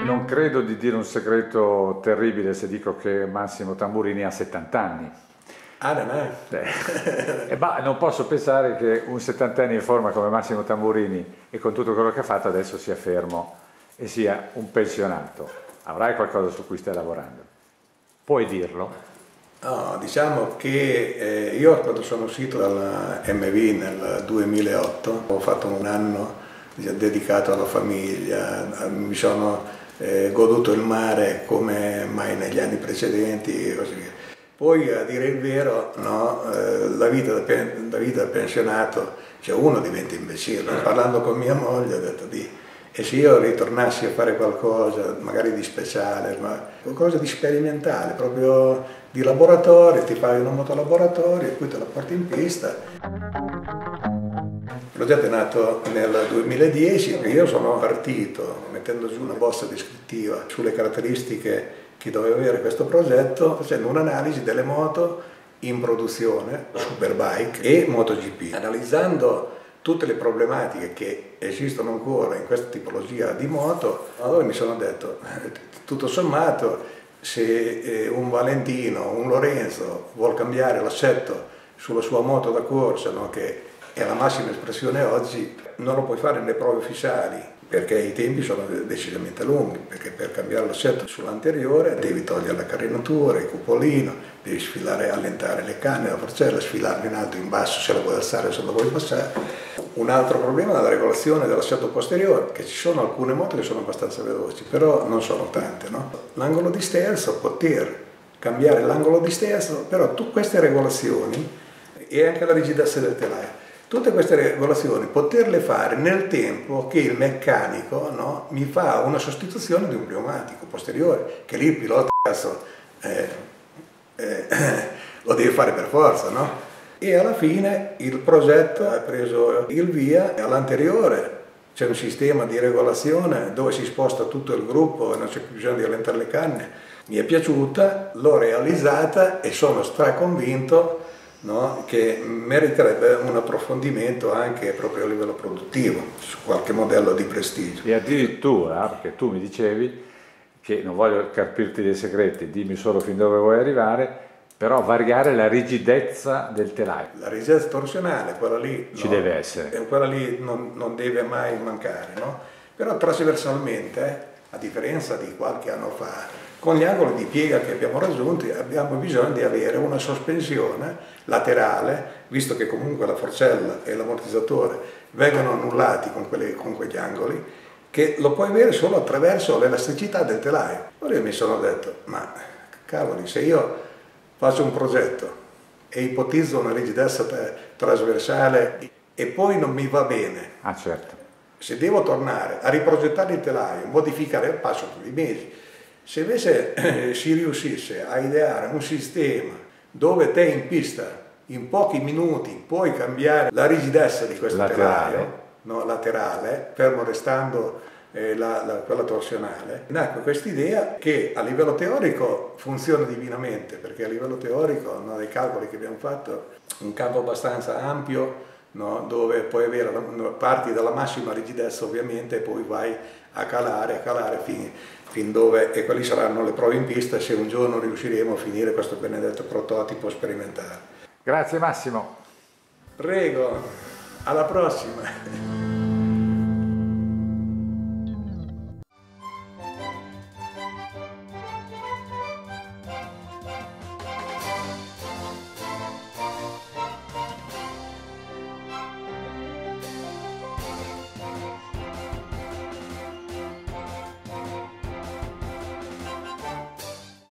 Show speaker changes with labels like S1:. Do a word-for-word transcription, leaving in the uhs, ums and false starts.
S1: Non credo di dire un segreto terribile se dico che Massimo Tamburini ha settanta anni.
S2: Ah, non è?
S1: Eh, ma non posso pensare che un settantenne in forma come Massimo Tamburini e con tutto quello che ha fatto adesso sia fermo e sia un pensionato. Avrai qualcosa su cui stai lavorando? Puoi dirlo?
S2: No, diciamo che eh, io quando sono uscito dalla M V nel duemilaotto ho fatto un anno dedicato alla famiglia, mi sono eh, goduto il mare come mai negli anni precedenti e così via. Poi a dire il vero, no, eh, la, vita da, la vita da pensionato, cioè uno diventa imbecille. Parlando con mia moglie ho detto di, e se io ritornassi a fare qualcosa, magari di speciale, ma qualcosa di sperimentale, proprio di laboratorio, ti fai una motolaboratorio e poi te la porti in pista. Il progetto è nato nel duemiladieci e io sono partito mettendo giù una bozza descrittiva sulle caratteristiche che doveva avere questo progetto, facendo un'analisi delle moto in produzione, Superbike e MotoGP, analizzando tutte le problematiche che esistono ancora in questa tipologia di moto. Allora mi sono detto, tutto sommato, se un Valentino, un Lorenzo vuol cambiare l'assetto sulla sua moto da corsa, no, che è la massima espressione oggi, non lo puoi fare nelle prove ufficiali perché i tempi sono decisamente lunghi, perché per cambiare l'assetto sull'anteriore devi togliere la carenatura, il cupolino, devi sfilare, allentare le canne, la forcella, sfilarla in alto, in basso se la vuoi alzare o se la vuoi passare. Un altro problema è la regolazione dell'assetto posteriore, che ci sono alcune moto che sono abbastanza veloci, però non sono tante, no? L'angolo di sterzo, poter cambiare l'angolo di sterzo, però tu queste regolazioni e anche la rigidezza del telaio, tutte queste regolazioni poterle fare nel tempo che il meccanico, no, mi fa una sostituzione di un pneumatico posteriore, che lì il pilota cazzo, eh, eh, lo deve fare per forza, no? E alla fine il progetto ha preso il via, all'anteriore c'è un sistema di regolazione dove si sposta tutto il gruppo e non c'è più bisogno di allentare le canne. Mi è piaciuta, l'ho realizzata e sono straconvinto, no, che meriterebbe un approfondimento anche proprio a livello produttivo su qualche modello di prestigio.
S1: E addirittura, perché tu mi dicevi che non voglio carpirti dei segreti, dimmi solo fin dove vuoi arrivare, però variare la rigidezza del telaio.
S2: La rigidezza torsionale, quella lì,
S1: ci
S2: no,
S1: deve essere.
S2: Quella lì non, non deve mai mancare, no? Però trasversalmente, a differenza di qualche anno fa, con gli angoli di piega che abbiamo raggiunto abbiamo bisogno di avere una sospensione laterale, visto che comunque la forcella e l'ammortizzatore vengono annullati con, quelle, con quegli angoli, che lo puoi avere solo attraverso l'elasticità del telaio. Allora io mi sono detto, ma cavoli, se io faccio un progetto e ipotizzo una rigidezza trasversale e poi non mi va bene,
S1: ah, certo.
S2: Se devo tornare a riprogettare il telaio, modificare, passo tutti i mesi. Se invece eh, si riuscisse a ideare un sistema dove te in pista in pochi minuti puoi cambiare la rigidezza di questo
S1: laterale,
S2: telaio, no, laterale, fermo restando eh, la, la, quella torsionale, nacque questa idea che a livello teorico funziona divinamente, perché a livello teorico, no, dai calcoli che abbiamo fatto, un campo abbastanza ampio, no, dove puoi avere, parti dalla massima rigidezza ovviamente e poi vai a calare, a calare fin, fin dove, e quali saranno le prove in pista se un giorno riusciremo a finire questo benedetto prototipo sperimentale.
S1: Grazie Massimo.
S2: Prego, alla prossima.